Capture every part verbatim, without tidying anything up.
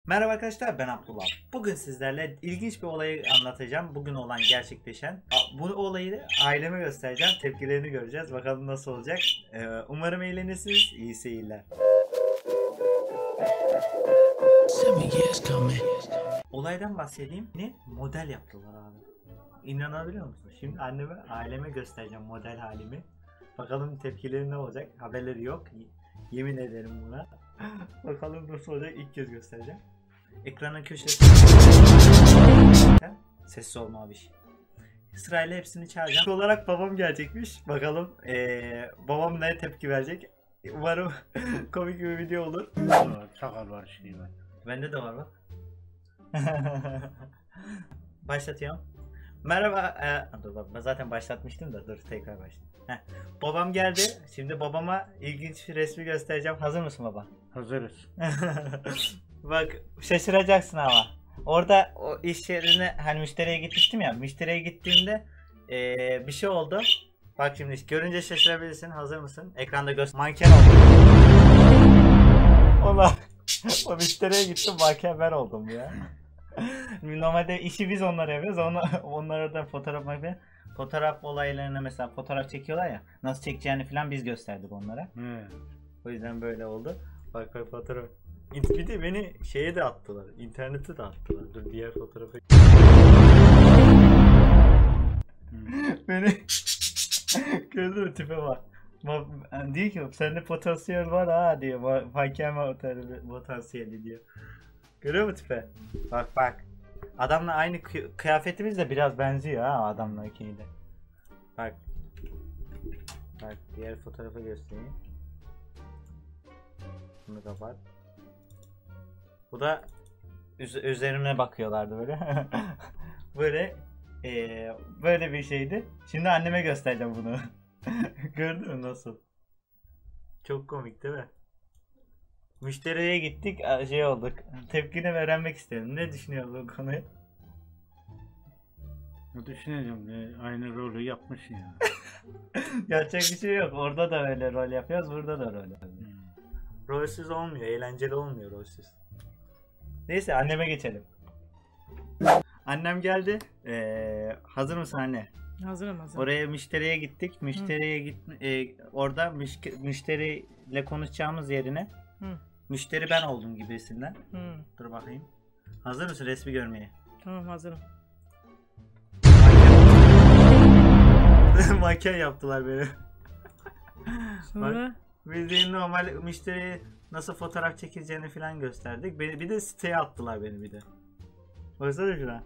Merhaba arkadaşlar, ben Abdullah. Bugün sizlerle ilginç bir olayı anlatacağım. Bugün olan gerçekleşen. Bu olayı aileme göstereceğim. Tepkilerini göreceğiz. Bakalım nasıl olacak. Ee, umarım eğlenirsiniz. İyi seyirler. Olaydan bahsedeyim. Ne? Model yaptılar abi. İnanabiliyor musun? Şimdi anneme, aileme göstereceğim model halimi. Bakalım tepkileri ne olacak? Haberleri yok. Yemin ederim buna. Bakalım nasıl olacak, ilk kez göstereceğim. Ekranın köşesi. Sessiz olma abi. Sırayla hepsini çağıracağım. İlk olarak babam gelecekmiş. Bakalım ee, babam ne tepki verecek. Umarım komik bir video olur. Çakal var şimdi ben. Bende de var bak. Başlatıyorum. Merhaba. Ee, dur bak, ben zaten başlatmıştım da dur tekrar başlayayım. Heh. Babam geldi. Şimdi babama ilginç bir resmi göstereceğim. Hazır mısın baba? Hazırız. Bak şaşıracaksın ama. Orada o iş yerine hani müşteriye gitmiştim ya. Müşteriye gittiğimde ee, bir şey oldu. Bak şimdi görünce şaşırabilirsin. Hazır mısın? Ekranda göster. Manken oldum. Ola. O müşteriye gittim, manken ben oldum ya. Normalde işi biz onlara yapıyoruz. Onlar, onlara da fotoğraf yapıyor. Fotoğraf olaylarına mesela fotoğraf çekiyorlar ya. Nasıl çekeceğini falan biz gösterdik onlara. Hmm. O yüzden böyle oldu. Bak bak fotoğraf. Bir de beni şeye de attılar. İnternete de attılar. Dur diğer fotoğrafı. Hmm. Beni gördün mü, tipe bak. Diyor ki sende potansiyel var ha diyor. Manken potansiyeli diyor. Görüyor musun tipe? Bak bak. Adamla aynı kıyafetimiz de biraz benziyor ha adamla ikili de. Bak. Bak diğer fotoğrafı göstereyim. Bunu kapat. Bu da üz üzerime bakıyorlardı böyle. böyle ee, böyle bir şeydi. Şimdi anneme göstereceğim bunu. Gördün mü nasıl? Çok komik değil mi? Müşteriye gittik, şey olduk. Tepkini öğrenmek istedim. Ne düşünüyorsun bu konuyu? Ne düşüneceğim ya? Aynı rolü yapmışsın ya. Yapacak bir şey yok. Orada da öyle rol yapıyoruz, burada da rol yapıyoruz. Hmm. Rolsüz olmuyor, eğlenceli olmuyor rolsüz. Neyse anneme geçelim. Annem geldi. Ee, hazır mısın anne? Hazırım hazırım. Oraya müşteriye gittik. Müşteriye git e, orada müş müşteriyle konuşacağımız yerine Hı. müşteri ben oldum gibisinden. Hı. Dur bakayım. Hazır mısın resmi görmeye? Tamam hazırım. Manken yaptılar beni. Sonra? Bak, bildiğin normal müşteriye nasıl fotoğraf çekileceğini falan gösterdik. Beni bir de siteye attılar beni bir de. Baksana şuna.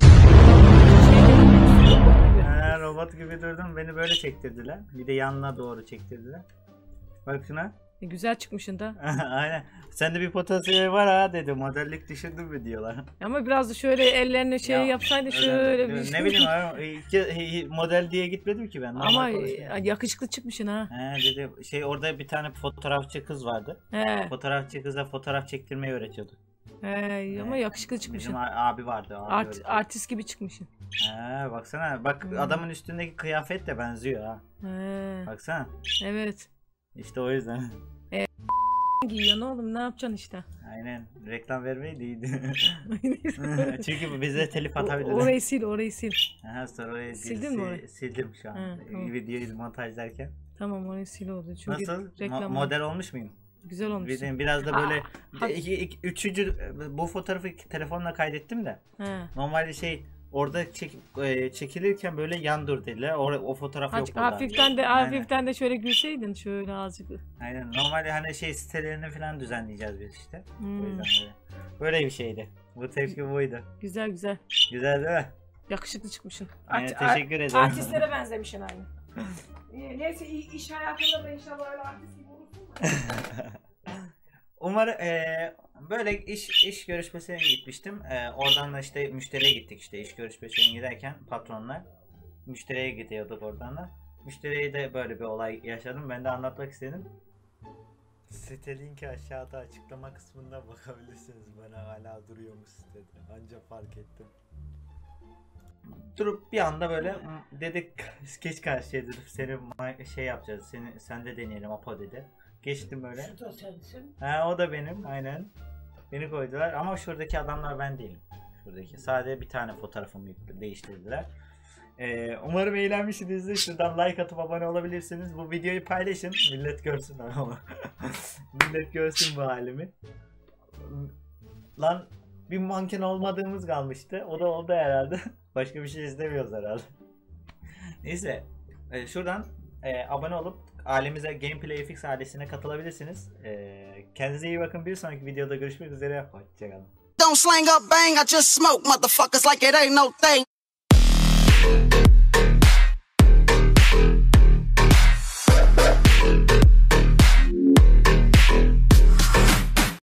He, robot gibi durdum. Beni böyle çektirdiler. Bir de yanına doğru çektirdiler. Bak şuna. E, güzel çıkmışsın da. Aynen. Sende bir potansiyel var ha dedi. Modellik düşündün mü diyorlar. Ama biraz da şöyle ellerini şey Ya, yapsaydı öyle, şöyle bir ne bileyim abi. Model diye gitmedim ki ben. Ama yakışıklı çıkmışsın ha. He dedi. Şey orada bir tane fotoğrafçı kız vardı. He. Fotoğrafçı kıza fotoğraf çektirmeyi öğretiyordu. He ama yakışıklı çıkmışsın. Bizim abi vardı. Abi Art, artist gibi çıkmışsın. He baksana. Bak hmm. adamın üstündeki kıyafet de benziyor ha. He. Baksana. Evet. İşte o yüzden. E, giyiyor ne oğlum, ne yapacaksın işte. Aynen. Reklam vermeyi değildi. Çünkü bize telif atabilirler. Orayı sil, orayı sil. Aha, sonra orayı sildin mi orayı? Sildim şu an. Ha, tamam. Videoyu montajlarken. Tamam, orayı sil oldu. Çünkü nasıl? reklam Mo model olmuş muyum? Güzel olmuş. Biraz da böyle Aa, iki, iki, üçüncü bu fotoğrafı telefonla kaydettim de. He. Normalde şey orada çek, e, çekilirken böyle yan dur dediler. O, o fotoğraf yok burada. Hafiften de hafiften de şöyle gülseydin şöyle azıcık. Aynen. Normalde hani şey sitelerini falan düzenleyeceğiz biz işte. Hmm. O yüzden böyle. Böyle bir şeydi. Bu tepki buydu. Güzel güzel. Güzel değil mi? Yakışıklı çıkmışsın. Aynen, Art teşekkür ederim. Artistlere benzemişsin aynı. Neyse iş hayatında da inşallah öyle artist gibi olursun. Umarım e, böyle iş iş görüşmesine gitmiştim. E, oradan da işte müşteriye gittik işte iş görüşmesine giderken patronla. Müşteriye gidiyorduk oradan da. Müşteriye de böyle bir olay yaşadım. Ben de anlatmak istedim. Site linki aşağıda açıklama kısmında bakabilirsiniz. Bana hala duruyor mu sitede? Anca fark ettim. Durup bir anda böyle dedik geç karşıya dedim seni şey yapacağız. Seni sen de deneyelim Apo dedi. Geçtim böyle. Şu da sensin. Ha o da benim aynen. Beni koydular ama şuradaki adamlar ben değilim. Şuradaki. Sadece bir tane fotoğrafımı değiştirdiler. Ee, umarım eğlenmişsinizdir. Şuradan like atıp abone olabilirsiniz. Bu videoyu paylaşın. Millet görsün ama. Millet görsün bu halimi. Lan bir manken olmadığımız kalmıştı. O da oldu herhalde. Başka bir şey istemiyoruz herhalde. Neyse. E, şuradan e, abone olup ailemize Gameplay F X ailesine katılabilirsiniz. E, kendinize iyi bakın. Bir sonraki videoda görüşmek üzere. Hoşçakalın. Don't slang up bang, I just smoke motherfuckers like it ain't no thing.